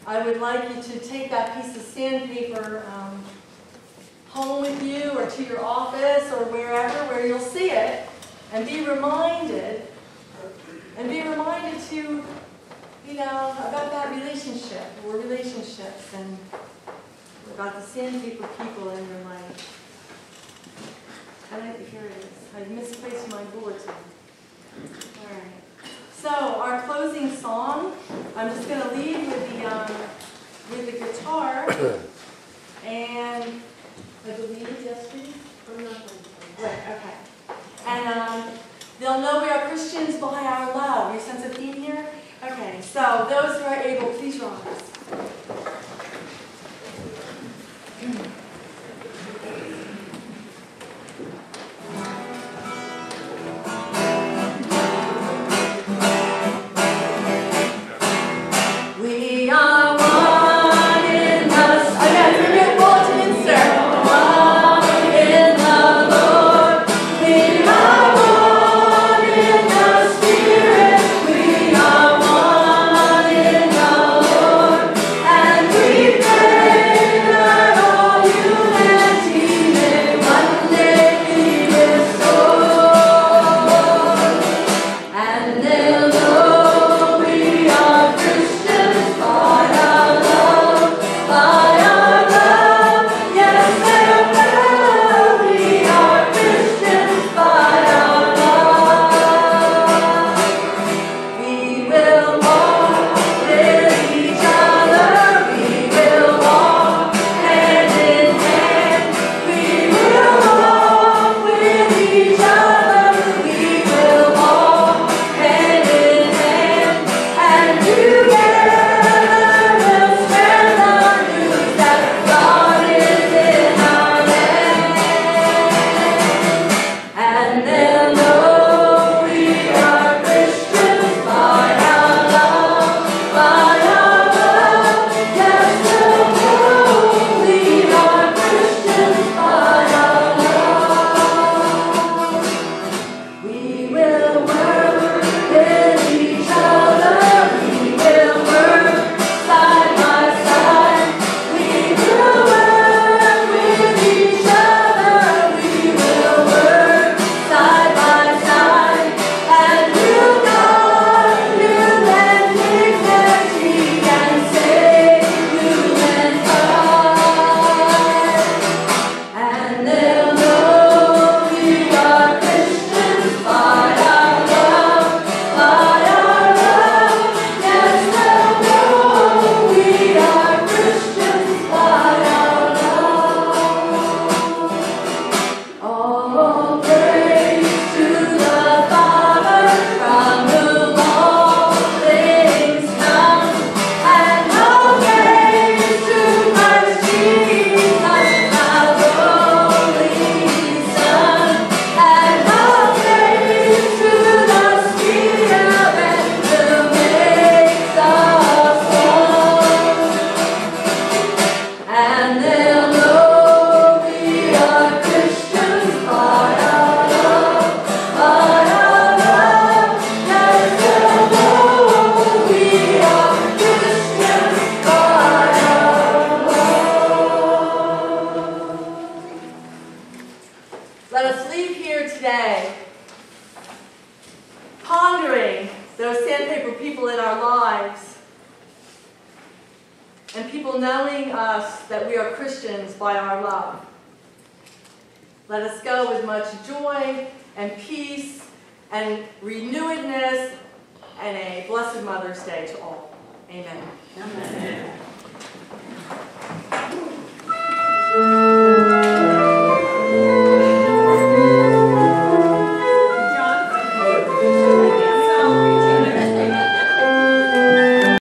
I would like you to take that piece of sandpaper home with you or to your office or wherever where you'll see it, and be reminded to, about that relationship or relationships and about the sandpaper people in your life. Here it is. I misplaced my bulletin. All right. So our closing song, I'm just going to lead with the guitar, and I believe, yes, please? Right, okay. And they'll know we are Christians by our love. You sense a theme here? Okay, so those who are able, please rise. Let us go with much joy and peace and renewedness, and a blessed Mother's Day to all. Amen. Amen.